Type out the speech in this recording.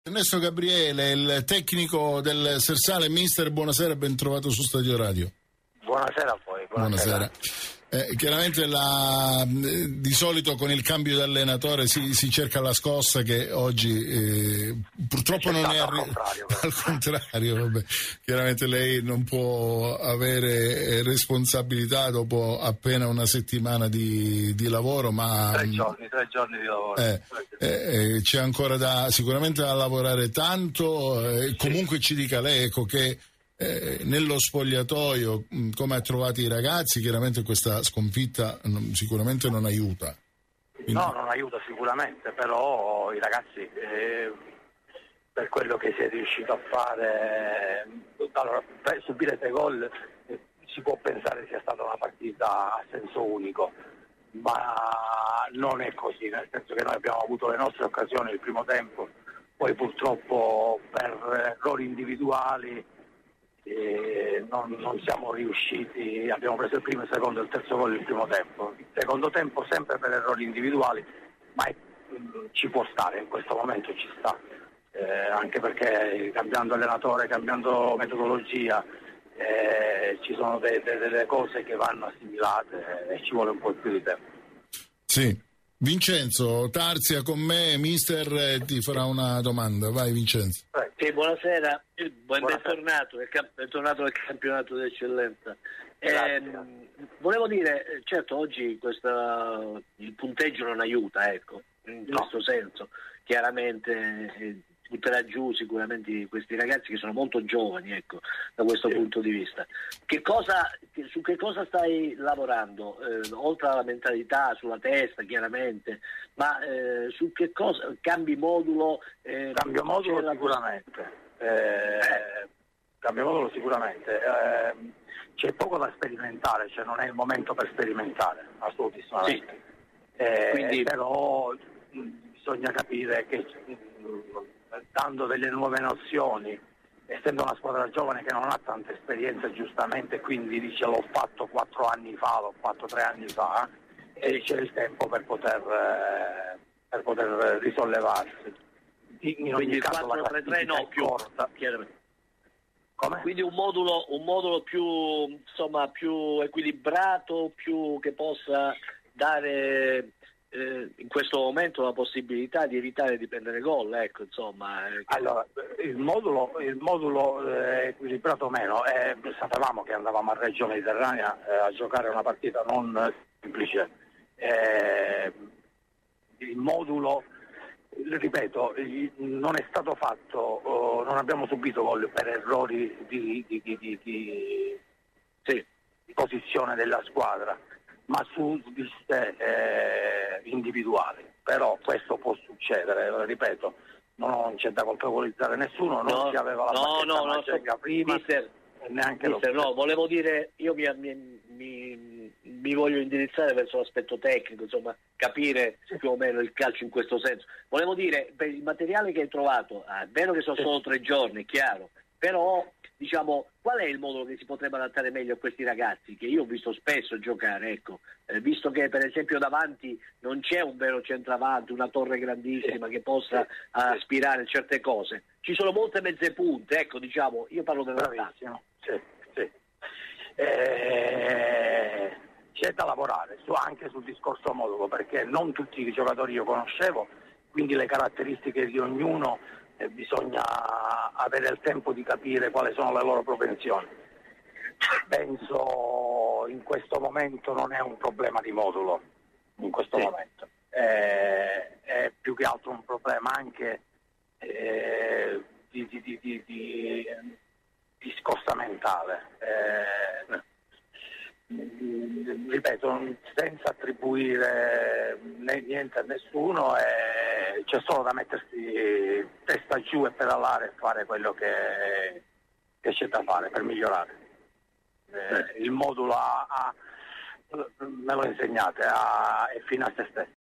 Ernesto Gabriele, il tecnico del Sersale. Mister, buonasera e ben trovato su Stadio Radio. Buonasera a voi. Buonasera. Chiaramente di solito con il cambio di allenatore si cerca la scossa, che oggi purtroppo non è al contrario. Vabbè. Chiaramente lei non può avere responsabilità dopo appena una settimana di lavoro, ma 3 giorni di lavoro. C'è ancora sicuramente da lavorare tanto. Comunque ci dica lei, ecco, che nello spogliatoio come ha trovato i ragazzi. Chiaramente questa sconfitta sicuramente non aiuta. Quindi... No, non aiuta sicuramente, però i ragazzi per quello che si è riuscito a fare, allora, per subire 3 gol si può pensare sia stata una partita a senso unico, ma non è così, nel senso che noi abbiamo avuto le nostre occasioni il primo tempo, poi purtroppo per errori individuali non siamo riusciti. Abbiamo preso il primo, il secondo e il terzo gol il primo tempo. Il secondo tempo sempre per errori individuali, ma ci può stare, in questo momento ci sta, anche perché cambiando allenatore, cambiando metodologia, ci sono delle cose che vanno assimilate e ci vuole un po' più di tempo. Sì. Vincenzo Tarzia con me, mister ti farà una domanda. Vai Vincenzo. Sì, buonasera, bentornato nel campionato d'eccellenza. Volevo dire, certo oggi il punteggio non aiuta, ecco, in questo senso, chiaramente butterà giù sicuramente questi ragazzi che sono molto giovani, ecco, da questo punto di vista. Su che cosa stai lavorando? Oltre alla mentalità, sulla testa chiaramente, ma su che cosa? Cambi modulo? Cambio modulo sicuramente. Cambio modulo sicuramente. C'è poco da sperimentare, cioè non è il momento per sperimentare, assolutissimamente. Sì. Però bisogna capire che dando delle nuove nozioni, essendo una squadra giovane che non ha tanta esperienza giustamente, quindi dice l'ho fatto 4 anni fa, l'ho fatto 3 anni fa, e c'è il tempo per poter risollevarsi. In ogni caso la classifica è corta. Come? Quindi un modulo più, insomma, più equilibrato, più che possa dare in questo momento la possibilità di evitare di prendere gol, ecco, insomma. Allora, il modulo equilibrato o meno, sapevamo che andavamo a Reggio Mediterranea a giocare una partita non semplice. Il modulo, ripeto, non è stato fatto, non abbiamo subito gol per errori di posizione della squadra, ma su viste individuali. Però questo può succedere, ripeto, non c'è da colpevolizzare nessuno, non si aveva la bacchetta magica prima, neanche no, volevo dire, io mi voglio indirizzare verso l'aspetto tecnico, insomma, capire più o meno il calcio in questo senso. Volevo dire, per il materiale che hai trovato, è vero che sono solo 3 giorni, chiaro, però diciamo, qual è il modo che si potrebbe adattare meglio a questi ragazzi che io ho visto spesso giocare, ecco, visto che per esempio davanti non c'è un vero centravanti, una torre grandissima che possa aspirare certe cose, ci sono molte mezze punte, ecco, diciamo, io parlo dell'attacco. C'è da lavorare anche sul discorso modulo, perché non tutti i giocatori io conoscevo, quindi le caratteristiche di ognuno bisogna avere il tempo di capire quali sono le loro propensioni. Penso in questo momento non è un problema di modulo, in questo momento è più che altro un problema anche di scostammentale. Ripeto, senza attribuire niente a nessuno, c'è solo da mettersi testa giù e pedalare e fare quello che c'è da fare per migliorare. Il modulo me lo insegnate, è fine a se stesso.